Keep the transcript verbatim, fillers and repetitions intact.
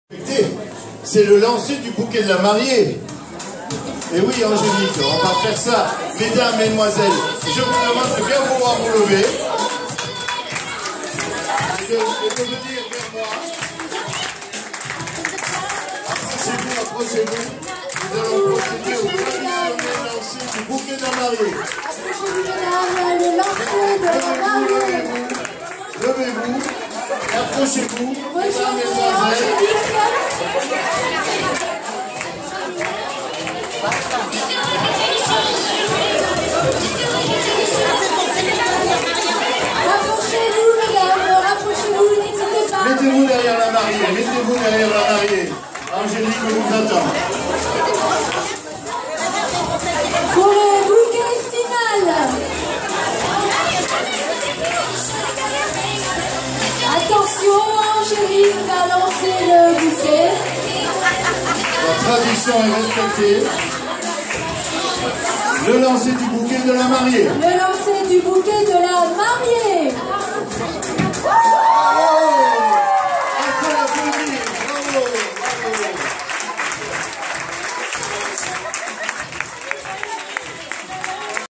C'est le lancer du bouquet de la mariée. Et oui, Angélique, on va faire ça. Mesdames, mesdemoiselles, je vous demande de bien pouvoir vous lever. Et de, et de venir vers moi. Approchez-vous, approchez-vous. Nous allons procéder au traditionnel lancer du bouquet de la mariée. Le lancer de la mariée. Levez-vous. Approchez-vous. Mesdames, mesdemoiselles. Rapprochez-vous, mesdames, rapprochez-vous, n'hésitez pas. Mettez-vous derrière la mariée, mettez-vous derrière la mariée. Angélique vous attend. Pour le bouquet final. Attention, Angélique va lancer le bouquet. La tradition est respectée. Le lancer du bouquet de la mariée. Le lancer